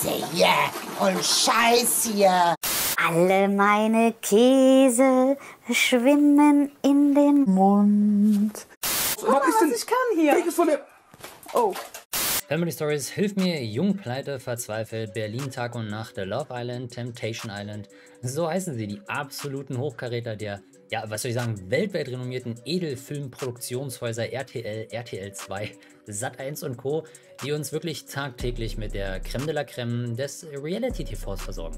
Käse hier und Scheiß hier. Alle meine Käse schwimmen in den Mund. Was ist denn? Ich kann hier. Welches von der... Oh. Family Stories, Hilf mir, Jung, Pleite, Verzweifelt, Berlin, Tag und Nacht, Love Island, Temptation Island. So heißen sie, die absoluten Hochkaräter der, ja, was soll ich sagen, weltweit renommierten Edelfilmproduktionshäuser RTL, RTL 2, Sat1 und Co., die uns wirklich tagtäglich mit der Crème de la Crème des Reality-TVs versorgen.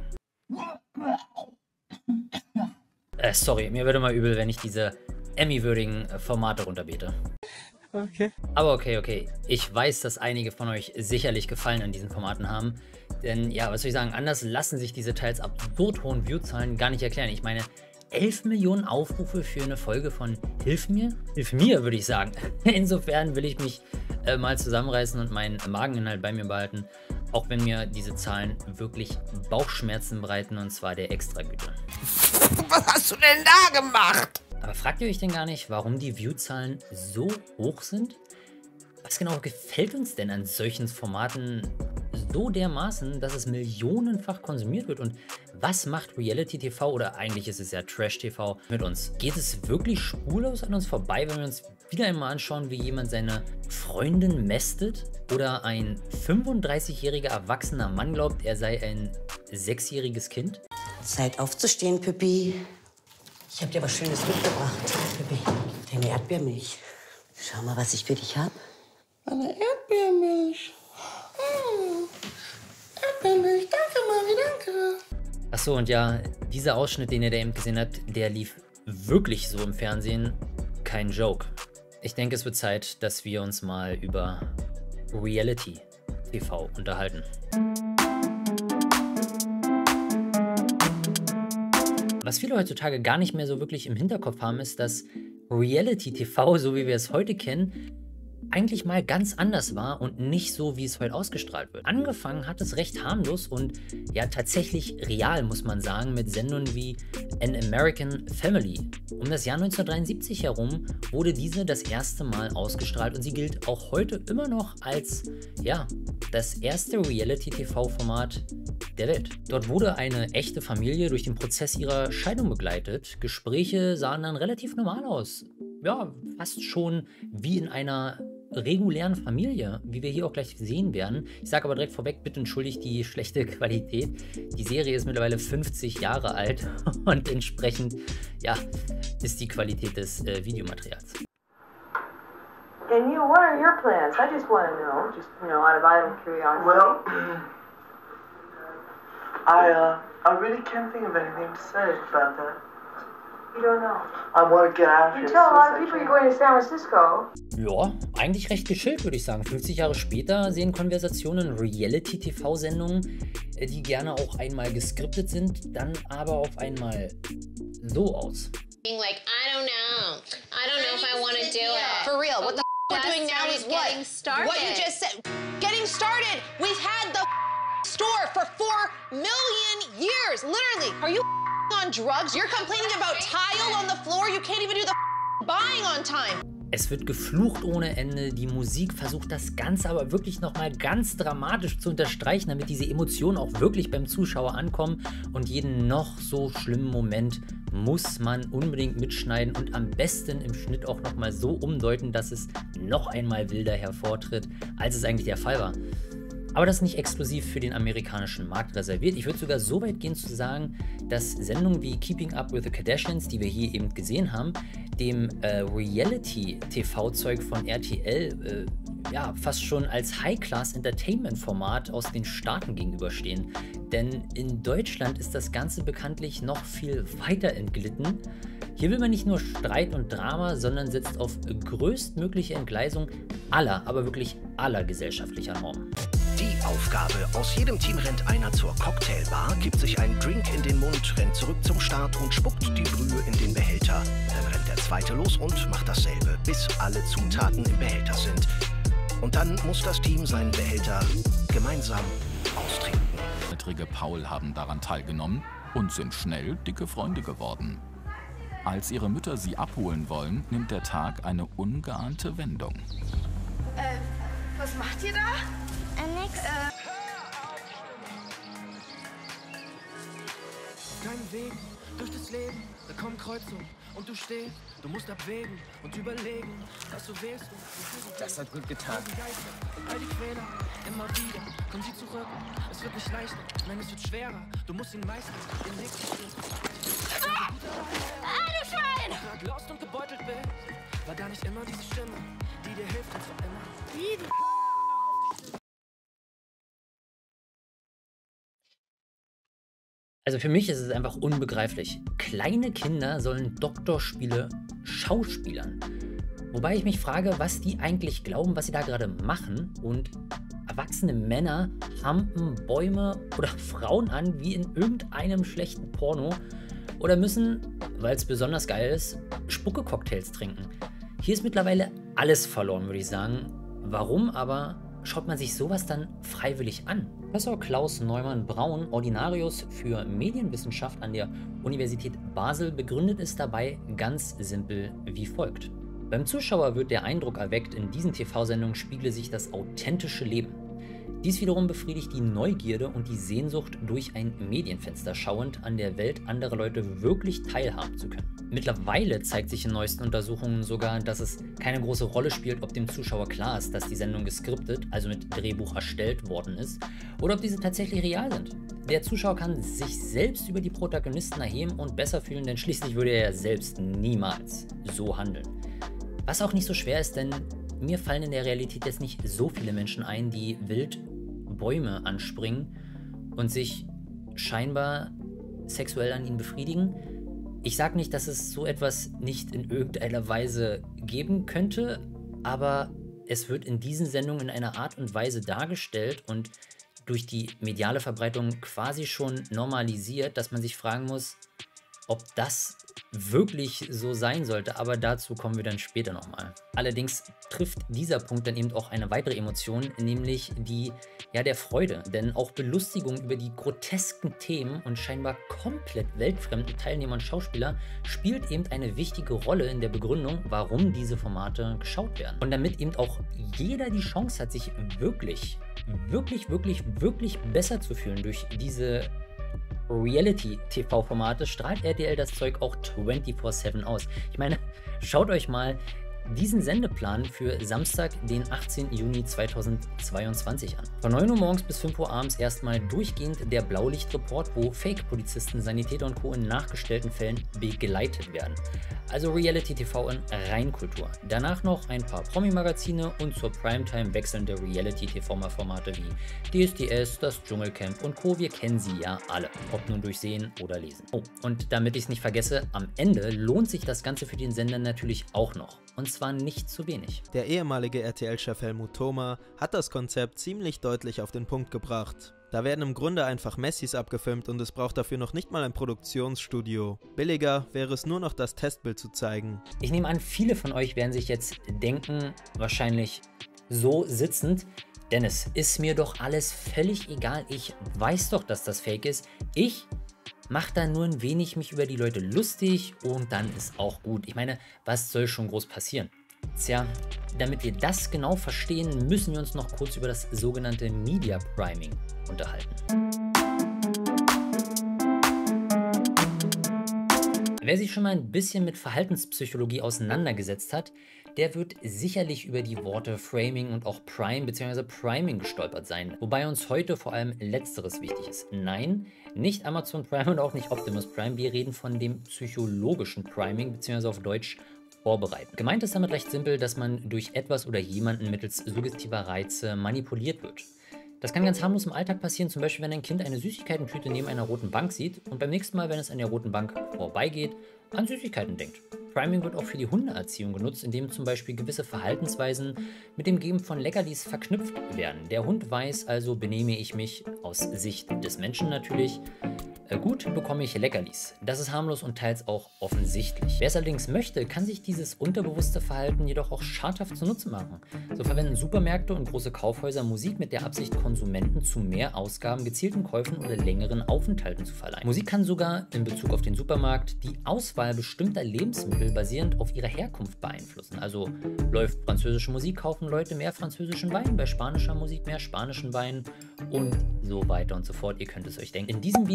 Sorry, mir wird immer übel, wenn ich diese Emmy-würdigen Formate runterbete. Okay. Aber okay. Ich weiß, dass einige von euch sicherlich Gefallen an diesen Formaten haben. Denn, ja, was soll ich sagen, anders lassen sich diese teils absurd hohen Viewzahlen gar nicht erklären. Ich meine, 11 Millionen Aufrufe für eine Folge von Hilf mir? Hilf mir, würde ich sagen. Insofern will ich mich mal zusammenreißen und meinen Mageninhalt bei mir behalten. Auch wenn mir diese Zahlen wirklich Bauchschmerzen bereiten, und zwar der Extragüte. Was hast du denn da gemacht? Aber fragt ihr euch denn gar nicht, warum die Viewzahlen so hoch sind? Was genau gefällt uns denn an solchen Formaten so dermaßen, dass es millionenfach konsumiert wird? Und was macht Reality TV, oder eigentlich ist es ja Trash TV, mit uns? Geht es wirklich spurlos an uns vorbei, wenn wir uns wieder einmal anschauen, wie jemand seine Freundin mästet? Oder ein 35-jähriger erwachsener Mann glaubt, er sei ein 6-jähriges Kind? Zeit aufzustehen, Pippi. Ich habe dir was Schönes mitgebracht, Pippi. Deine Erdbeermilch. Schau mal, was ich für dich habe. Eine Erdbeermilch. Erdbeermilch, danke, Mami, danke. Achso, und ja, dieser Ausschnitt, den ihr da eben gesehen habt, der lief wirklich so im Fernsehen. Kein Joke. Ich denke, es wird Zeit, dass wir uns mal über Reality TV unterhalten. Was viele heutzutage gar nicht mehr so wirklich im Hinterkopf haben, ist, dass Reality TV, so wie wir es heute kennen, eigentlich mal ganz anders war und nicht so, wie es heute ausgestrahlt wird. Angefangen hat es recht harmlos und ja tatsächlich real, muss man sagen, mit Sendungen wie An American Family. Um das Jahr 1973 herum wurde diese das erste Mal ausgestrahlt und sie gilt auch heute immer noch als, ja, das erste Reality-TV-Format der Welt. Dort wurde eine echte Familie durch den Prozess ihrer Scheidung begleitet. Gespräche sahen dann relativ normal aus. Ja, fast schon wie in einer regulären Familie, wie wir hier auch gleich sehen werden. Ich sage aber direkt vorweg, bitte entschuldigt die schlechte Qualität. Die Serie ist mittlerweile 50 Jahre alt und entsprechend, ja, ist die Qualität des Videomaterials. And you, what are your plans? I just want to know, just, you know, out of idle curiosity. Well, I really can't think of anything to say about that. You don't know. I want to get out of here. You tell a lot of people you're going to San Francisco. Ja, eigentlich recht gechillt, würde ich sagen. 50 Jahre später sehen Konversationen Reality-TV-Sendungen, die gerne auch einmal geskriptet sind, dann aber auf einmal so aus. Like, I don't know if I want to do it. For real, what the we're doing now is what? Getting started. What you just said. Getting started. We've had the store for 4 million years. Literally. Are you on drugs? You're complaining about tile on the floor. You can't even do the buying on time. Es wird geflucht ohne Ende, die Musik versucht das Ganze aber wirklich nochmal ganz dramatisch zu unterstreichen, damit diese Emotionen auch wirklich beim Zuschauer ankommen, und jeden noch so schlimmen Moment muss man unbedingt mitschneiden und am besten im Schnitt auch nochmal so umdeuten, dass es noch einmal wilder hervortritt, als es eigentlich der Fall war. Aber das ist nicht exklusiv für den amerikanischen Markt reserviert. Ich würde sogar so weit gehen zu sagen, dass Sendungen wie Keeping Up with the Kardashians, die wir hier eben gesehen haben, dem Reality-TV-Zeug von RTL ja, fast schon als High-Class-Entertainment-Format aus den Staaten gegenüberstehen. Denn in Deutschland ist das Ganze bekanntlich noch viel weiter entglitten. Hier will man nicht nur Streit und Drama, sondern setzt auf größtmögliche Entgleisung aller, aber wirklich aller gesellschaftlicher Normen. Die Aufgabe: Aus jedem Team rennt einer zur Cocktailbar, gibt sich einen Drink in den Mund, rennt zurück zum Start und spuckt die Brühe in den Behälter. Dann rennt der zweite los und macht dasselbe, bis alle Zutaten im Behälter sind. Und dann muss das Team seinen Behälter gemeinsam austrinken. Ettrige Paul haben daran teilgenommen und sind schnell dicke Freunde geworden. Als ihre Mütter sie abholen wollen, nimmt der Tag eine ungeahnte Wendung. Was macht ihr da? Nix. Auf deinen Wegen, durch das Leben, da kommen Kreuzungen und du stehst. Du musst abwägen und überlegen, was du wählst. Das hat gut getan. All die Fehler, immer wieder, kommen sie zurück. Es wird nicht leichter, nein, es wird schwerer. Du musst ihn meistern, den nächsten Schritt. Du Schwein! Gerade lost und gebeutelt bist, war da nicht immer diese Stimme, die dir hilft und zwar immer. Also für mich ist es einfach unbegreiflich. Kleine Kinder sollen Doktorspiele schauspielern. Wobei ich mich frage, was die eigentlich glauben, was sie da gerade machen. Und erwachsene Männer hampen Bäume oder Frauen an wie in irgendeinem schlechten Porno. Oder müssen, weil es besonders geil ist, Spucke-Cocktails trinken. Hier ist mittlerweile alles verloren, würde ich sagen. Warum aber schaut man sich sowas dann freiwillig an? Professor Klaus Neumann-Braun, Ordinarius für Medienwissenschaft an der Universität Basel, begründet es dabei ganz simpel wie folgt. Beim Zuschauer wird der Eindruck erweckt, in diesen TV-Sendungen spiegle sich das authentische Leben. Dies wiederum befriedigt die Neugierde und die Sehnsucht, durch ein Medienfenster schauend an der Welt anderer Leute wirklich teilhaben zu können. Mittlerweile zeigt sich in neuesten Untersuchungen sogar, dass es keine große Rolle spielt, ob dem Zuschauer klar ist, dass die Sendung geskriptet, also mit Drehbuch erstellt worden ist, oder ob diese tatsächlich real sind. Der Zuschauer kann sich selbst über die Protagonisten erheben und besser fühlen, denn schließlich würde er ja selbst niemals so handeln. Was auch nicht so schwer ist, denn mir fallen in der Realität jetzt nicht so viele Menschen ein, die wild Bäume anspringen und sich scheinbar sexuell an ihnen befriedigen. Ich sage nicht, dass es so etwas nicht in irgendeiner Weise geben könnte, aber es wird in diesen Sendungen in einer Art und Weise dargestellt und durch die mediale Verbreitung quasi schon normalisiert, dass man sich fragen muss, ob das wirklich so sein sollte, aber dazu kommen wir dann später nochmal. Allerdings trifft dieser Punkt dann eben auch eine weitere Emotion, nämlich die der Freude, denn auch Belustigung über die grotesken Themen und scheinbar komplett weltfremden Teilnehmer und Schauspieler spielt eben eine wichtige Rolle in der Begründung, warum diese Formate geschaut werden. Und damit eben auch jeder die Chance hat, sich wirklich besser zu fühlen durch diese Reality-TV-Formate, strahlt RTL das Zeug auch 24/7 aus. Ich meine, schaut euch mal diesen Sendeplan für Samstag, den 18. Juni 2022 an. Von 9 Uhr morgens bis 5 Uhr abends erstmal durchgehend der Blaulichtreport, wo Fake-Polizisten, Sanitäter und Co. in nachgestellten Fällen begleitet werden. Also Reality-TV in Reinkultur. Danach noch ein paar Promi-Magazine und zur Primetime wechselnde Reality-TV-Formate wie DSDS, das Dschungelcamp und Co. Wir kennen sie ja alle, ob nun durch Sehen oder Lesen. Oh, und damit ich es nicht vergesse, am Ende lohnt sich das Ganze für den Sender natürlich auch noch. Und zwar nicht zu wenig. Der ehemalige RTL-Chef Helmut Thoma hat das Konzept ziemlich deutlich auf den Punkt gebracht. Da werden im Grunde einfach Messis abgefilmt und es braucht dafür noch nicht mal ein Produktionsstudio. Billiger wäre es nur noch das Testbild zu zeigen. Ich nehme an, viele von euch werden sich jetzt denken, wahrscheinlich so sitzend, Dennis, ist mir doch alles völlig egal, ich weiß doch, dass das Fake ist. Ich mach da nur ein wenig mich über die Leute lustig und dann ist auch gut. Ich meine, was soll schon groß passieren? Tja, damit wir das genau verstehen, müssen wir uns noch kurz über das sogenannte Media Priming unterhalten. Wer sich schon mal ein bisschen mit Verhaltenspsychologie auseinandergesetzt hat, der wird sicherlich über die Worte Framing und auch Prime bzw. Priming gestolpert sein. Wobei uns heute vor allem Letzteres wichtig ist. Nein, nicht Amazon Prime und auch nicht Optimus Prime. Wir reden von dem psychologischen Priming bzw. auf Deutsch Vorbereiten. Gemeint ist damit recht simpel, dass man durch etwas oder jemanden mittels suggestiver Reize manipuliert wird. Das kann ganz harmlos im Alltag passieren, zum Beispiel wenn ein Kind eine Süßigkeitentüte neben einer roten Bank sieht und beim nächsten Mal, wenn es an der roten Bank vorbeigeht, an Süßigkeiten denkt. Priming wird auch für die Hundeerziehung genutzt, indem zum Beispiel gewisse Verhaltensweisen mit dem Geben von Leckerlis verknüpft werden. Der Hund weiß also, benehme ich mich aus Sicht des Menschen natürlich gut, bekomme ich Leckerlis. Das ist harmlos und teils auch offensichtlich. Wer es allerdings möchte, kann sich dieses unterbewusste Verhalten jedoch auch schadhaft zunutze machen. So verwenden Supermärkte und große Kaufhäuser Musik mit der Absicht, Konsumenten zu mehr Ausgaben, gezielten Käufen oder längeren Aufenthalten zu verleihen. Musik kann sogar in Bezug auf den Supermarkt die Auswahl bestimmter Lebensmittel basierend auf ihrer Herkunft beeinflussen. Also läuft französische Musik, kaufen Leute mehr französischen Wein, bei spanischer Musik mehr spanischen Wein und so weiter und so fort. Ihr könnt es euch denken. In diesem Video von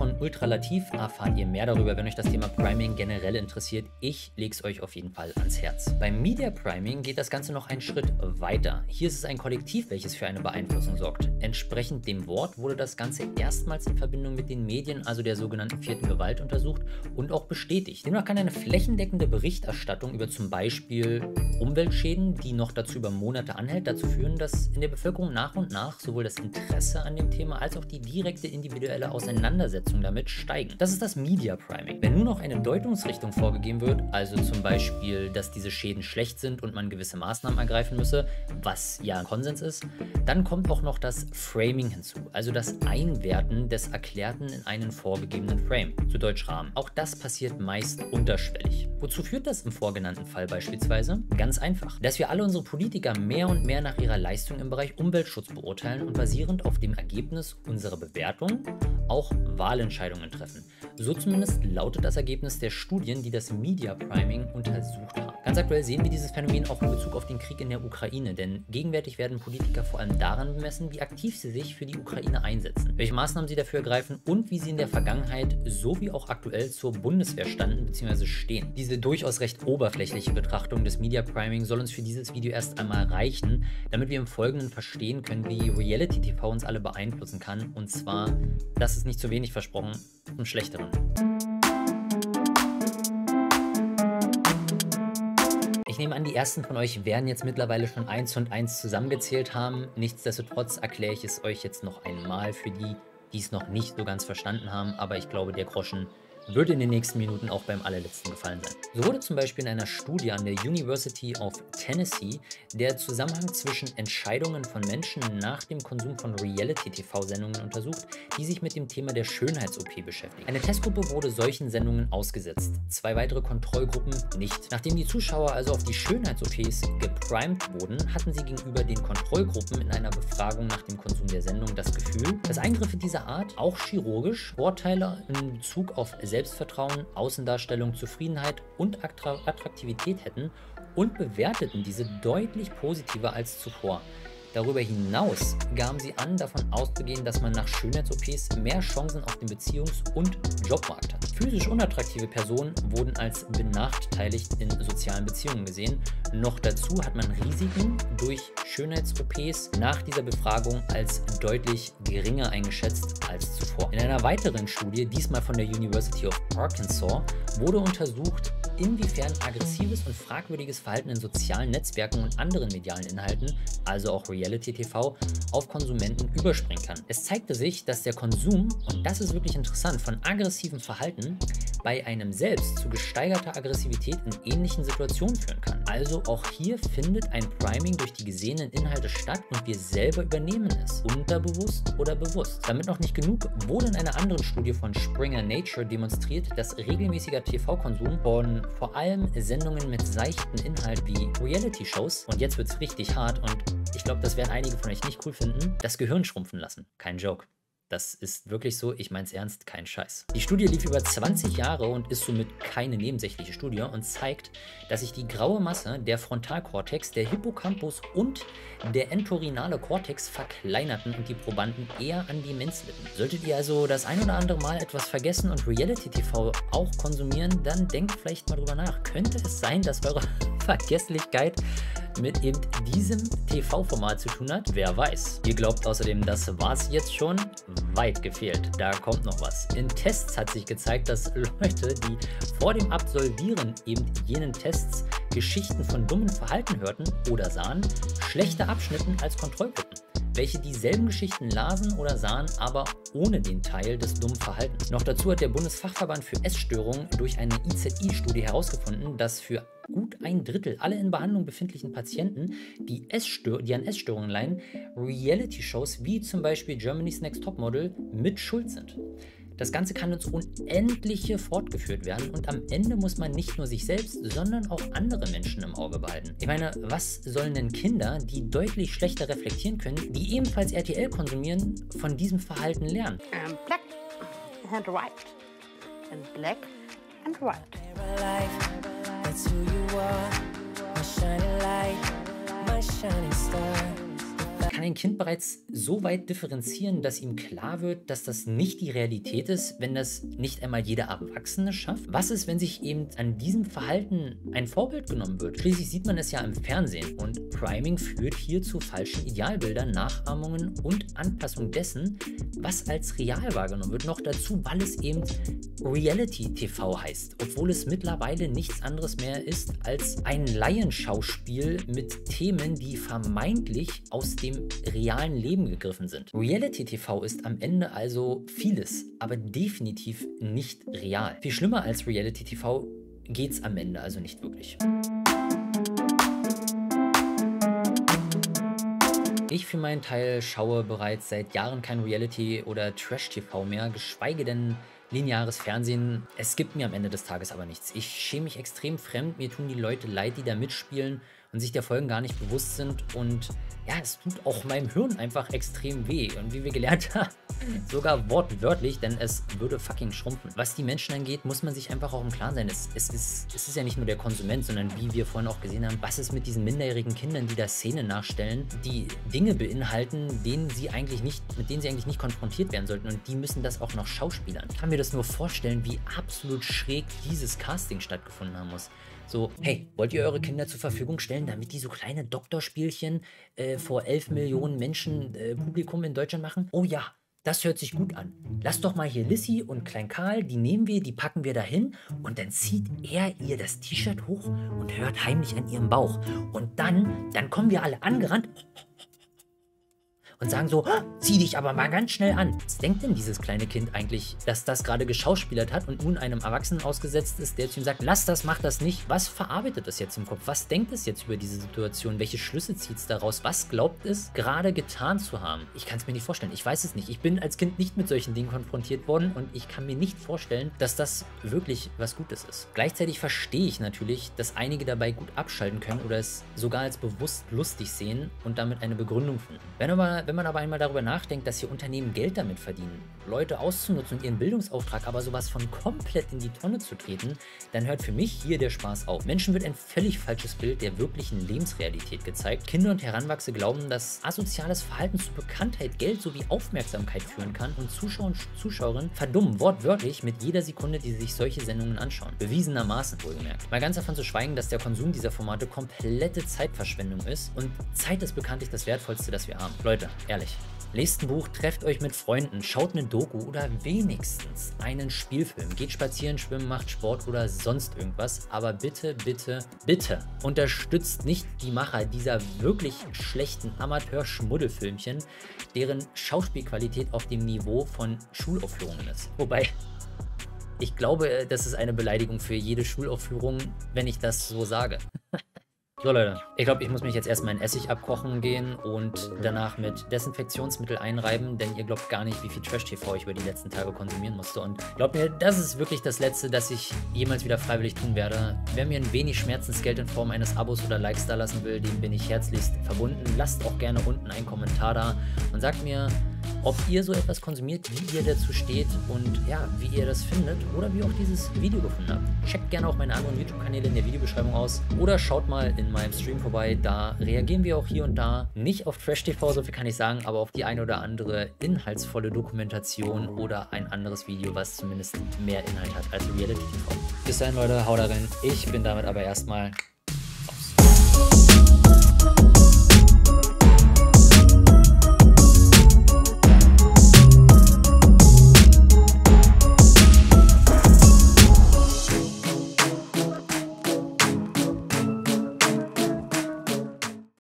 von Ultralativ erfahrt ihr mehr darüber, wenn euch das Thema Priming generell interessiert. Ich lege es euch auf jeden Fall ans Herz. Beim Media Priming geht das Ganze noch einen Schritt weiter. Hier ist es ein Kollektiv, welches für eine Beeinflussung sorgt. Entsprechend dem Wort wurde das Ganze erstmals in Verbindung mit den Medien, also der sogenannten 4. Gewalt, untersucht und auch bestätigt. Demnach kann eine flächendeckende Berichterstattung über zum Beispiel Umweltschäden, die noch dazu über Monate anhält, dazu führen, dass in der Bevölkerung nach und nach sowohl das Interesse an dem Thema als auch die direkte individuelle Auseinandersetzung damit steigen. Das ist das Media Priming. Wenn nun noch eine Deutungsrichtung vorgegeben wird, also zum Beispiel, dass diese Schäden schlecht sind und man gewisse Maßnahmen ergreifen müsse, was ja ein Konsens ist, dann kommt auch noch das Framing hinzu, also das Einwerten des Erklärten in einen vorgegebenen Frame, zu Deutsch Rahmen. Auch das passiert meist unterschwellig. Wozu führt das im vorgenannten Fall beispielsweise? Ganz einfach, dass wir alle unsere Politiker mehr und mehr nach ihrer Leistung im Bereich Umweltschutz beurteilen und basierend auf dem Ergebnis unserer Bewertung auch Wahlentscheidungen treffen. So zumindest lautet das Ergebnis der Studien, die das Media Priming untersucht haben. Ganz aktuell sehen wir dieses Phänomen auch in Bezug auf den Krieg in der Ukraine, denn gegenwärtig werden Politiker vor allem daran bemessen, wie aktiv sie sich für die Ukraine einsetzen, welche Maßnahmen sie dafür ergreifen und wie sie in der Vergangenheit sowie auch aktuell zur Bundeswehr standen bzw. stehen. Diese durchaus recht oberflächliche Betrachtung des Media Priming soll uns für dieses Video erst einmal reichen, damit wir im Folgenden verstehen können, wie Reality TV uns alle beeinflussen kann, und zwar, das ist nicht zu wenig versprochen, zum Schlechteren. Ich nehme an, die ersten von euch werden jetzt mittlerweile schon 1 und 1 zusammengezählt haben. Nichtsdestotrotz erkläre ich es euch jetzt noch einmal für die, die es noch nicht so ganz verstanden haben, aber ich glaube, der Groschen wird in den nächsten Minuten auch beim allerletzten gefallen sein. So wurde zum Beispiel in einer Studie an der University of Tennessee der Zusammenhang zwischen Entscheidungen von Menschen nach dem Konsum von Reality-TV-Sendungen untersucht, die sich mit dem Thema der Schönheits-OP beschäftigen. Eine Testgruppe wurde solchen Sendungen ausgesetzt, 2 weitere Kontrollgruppen nicht. Nachdem die Zuschauer also auf die Schönheits-OPs geprimed wurden, hatten sie gegenüber den Kontrollgruppen in einer Befragung nach dem Konsum der Sendung das Gefühl, dass Eingriffe dieser Art, auch chirurgisch, Vorteile in Bezug auf Selbstvertrauen, Außendarstellung, Zufriedenheit und Attraktivität hätten und bewerteten diese deutlich positiver als zuvor. Darüber hinaus gaben sie an, davon auszugehen, dass man nach Schönheits-OPs mehr Chancen auf den Beziehungs- und Jobmarkt hat. Physisch unattraktive Personen wurden als benachteiligt in sozialen Beziehungen gesehen. Noch dazu hat man Risiken durch Schönheits-OPs nach dieser Befragung als deutlich geringer eingeschätzt als zuvor. In einer weiteren Studie, diesmal von der University of Arkansas, wurde untersucht, inwiefern aggressives und fragwürdiges Verhalten in sozialen Netzwerken und anderen medialen Inhalten, also auch Reality TV, auf Konsumenten überspringen kann. Es zeigte sich, dass der Konsum, und das ist wirklich interessant, von aggressivem Verhalten bei einem selbst zu gesteigerter Aggressivität in ähnlichen Situationen führen kann. Also auch hier findet ein Priming durch die gesehenen Inhalte statt und wir selber übernehmen es, unterbewusst oder bewusst. Damit noch nicht genug, wurde in einer anderen Studie von Springer Nature demonstriert, dass regelmäßiger TV-Konsum von vor allem Sendungen mit seichten Inhalt wie Reality-Shows, und jetzt wird es richtig hart und ich glaube, das werden einige von euch nicht cool finden, das Gehirn schrumpfen lassen. Kein Joke. Das ist wirklich so, ich meine es ernst, kein Scheiß. Die Studie lief über 20 Jahre und ist somit keine nebensächliche Studie und zeigt, dass sich die graue Masse, der Frontalkortex, der Hippocampus und der entorhinale Kortex verkleinerten und die Probanden eher an Demenz litten. Solltet ihr also das ein oder andere Mal etwas vergessen und Reality-TV auch konsumieren, dann denkt vielleicht mal drüber nach. Könnte es sein, dass eure Vergesslichkeit mit eben diesem TV-Format zu tun hat? Wer weiß. Ihr glaubt außerdem, das war's jetzt schon? Weit gefehlt. Da kommt noch was. In Tests hat sich gezeigt, dass Leute, die vor dem Absolvieren eben jenen Tests Geschichten von dummen Verhalten hörten oder sahen, schlechter abschnitten als Kontrollgruppen, welche dieselben Geschichten lasen oder sahen, aber ohne den Teil des dummen Verhaltens. Noch dazu hat der Bundesfachverband für Essstörungen durch eine IZI-Studie herausgefunden, dass für gut 1/3 aller in Behandlung befindlichen Patienten, die an Essstörungen leiden, Reality-Shows wie zum Beispiel Germany's Next Topmodel mit schuld sind. Das Ganze kann ins Unendliche fortgeführt werden und am Ende muss man nicht nur sich selbst, sondern auch andere Menschen im Auge behalten. Ich meine, was sollen denn Kinder, die deutlich schlechter reflektieren können, die ebenfalls RTL konsumieren, von diesem Verhalten lernen? Black and white. And black and white. That's who you are, my shining light, my shining star. kann ein Kind bereits so weit differenzieren, dass ihm klar wird, dass das nicht die Realität ist, wenn das nicht einmal jeder Erwachsene schafft? Was ist, wenn sich eben an diesem Verhalten ein Vorbild genommen wird? Schließlich sieht man es ja im Fernsehen und Priming führt hier zu falschen Idealbildern, Nachahmungen und Anpassung dessen, was als real wahrgenommen wird. Noch dazu, weil es eben Reality-TV heißt, obwohl es mittlerweile nichts anderes mehr ist als ein Laienschauspiel mit Themen, die vermeintlich aus dem realen Leben gegriffen sind. Reality-TV ist am Ende also vieles, aber definitiv nicht real. Viel schlimmer als Reality-TV geht's am Ende also nicht wirklich. Ich für meinen Teil schaue bereits seit Jahren kein Reality- oder Trash-TV mehr, geschweige denn lineares Fernsehen. Es gibt mir am Ende des Tages aber nichts. Ich schäme mich extrem fremd, mir tun die Leute leid, die da mitspielen und sich der Folgen gar nicht bewusst sind und ja, es tut auch meinem Hirn einfach extrem weh und wie wir gelernt haben, sogar wortwörtlich, denn es würde fucking schrumpfen. Was die Menschen angeht, muss man sich einfach auch im Klaren sein. Es ist ja nicht nur der Konsument, sondern wie wir vorhin auch gesehen haben, was ist mit diesen minderjährigen Kindern, die da Szenen nachstellen, die Dinge beinhalten, mit denen sie eigentlich nicht konfrontiert werden sollten und die müssen das auch noch schauspielern. Ich kann mir das nur vorstellen, wie absolut schräg dieses Casting stattgefunden haben muss. So, hey, wollt ihr eure Kinder zur Verfügung stellen, damit die so kleine Doktorspielchen vor 11 Millionen Menschen Publikum in Deutschland machen? Oh ja, das hört sich gut an. Lass doch mal hier Lissy und Klein Karl, die nehmen wir, die packen wir dahin und dann zieht er ihr das T-Shirt hoch und hört heimlich an ihrem Bauch. Und dann kommen wir alle angerannt und sagen so, zieh dich aber mal ganz schnell an. Was denkt denn dieses kleine Kind eigentlich, dass das gerade geschauspielert hat und nun einem Erwachsenen ausgesetzt ist, der zu ihm sagt, lass das, mach das nicht. Was verarbeitet es jetzt im Kopf? Was denkt es jetzt über diese Situation? Welche Schlüsse zieht es daraus? Was glaubt es gerade getan zu haben? Ich kann es mir nicht vorstellen. Ich weiß es nicht. Ich bin als Kind nicht mit solchen Dingen konfrontiert worden und ich kann mir nicht vorstellen, dass das wirklich was Gutes ist. Gleichzeitig verstehe ich natürlich, dass einige dabei gut abschalten können oder es sogar als bewusst lustig sehen und damit eine Begründung finden. Wenn man aber einmal darüber nachdenkt, dass hier Unternehmen Geld damit verdienen, Leute auszunutzen und ihren Bildungsauftrag aber sowas von komplett in die Tonne zu treten, dann hört für mich hier der Spaß auf. Menschen wird ein völlig falsches Bild der wirklichen Lebensrealität gezeigt. Kinder und Heranwachsende glauben, dass asoziales Verhalten zu Bekanntheit, Geld sowie Aufmerksamkeit führen kann und Zuschauer und Zuschauerinnen verdummen wortwörtlich mit jeder Sekunde, die sie sich solche Sendungen anschauen. Bewiesenermaßen wohlgemerkt. Mal ganz davon zu schweigen, dass der Konsum dieser Formate komplette Zeitverschwendung ist und Zeit ist bekanntlich das Wertvollste, das wir haben. Leute, ehrlich. Lest ein Buch, trefft euch mit Freunden, schaut eine Doku oder wenigstens einen Spielfilm. Geht spazieren, schwimmen, macht Sport oder sonst irgendwas. Aber bitte, bitte, bitte unterstützt nicht die Macher dieser wirklich schlechten Amateur-Schmuddelfilmchen, deren Schauspielqualität auf dem Niveau von Schulaufführungen ist. Wobei, ich glaube, das ist eine Beleidigung für jede Schulaufführung, wenn ich das so sage. So Leute, ich glaube, ich muss mich jetzt erstmal in Essig abkochen gehen und danach mit Desinfektionsmittel einreiben, denn ihr glaubt gar nicht, wie viel Trash-TV ich über die letzten Tage konsumieren musste. Und glaubt mir, das ist wirklich das Letzte, das ich jemals wieder freiwillig tun werde. Wer mir ein wenig Schmerzensgeld in Form eines Abos oder Likes da lassen will, dem bin ich herzlichst verbunden. Lasst auch gerne unten einen Kommentar da und sagt mir, ob ihr so etwas konsumiert, wie ihr dazu steht und ja, wie ihr das findet oder wie ihr auch dieses Video gefunden habt. Checkt gerne auch meine anderen YouTube-Kanäle in der Videobeschreibung aus oder schaut mal in meinem Stream vorbei, da reagieren wir auch hier und da nicht auf Trash-TV, so viel kann ich sagen, aber auf die eine oder andere inhaltsvolle Dokumentation oder ein anderes Video, was zumindest mehr Inhalt hat als Reality-TV. Bis dahin Leute, haut rein, ich bin damit aber erstmal raus.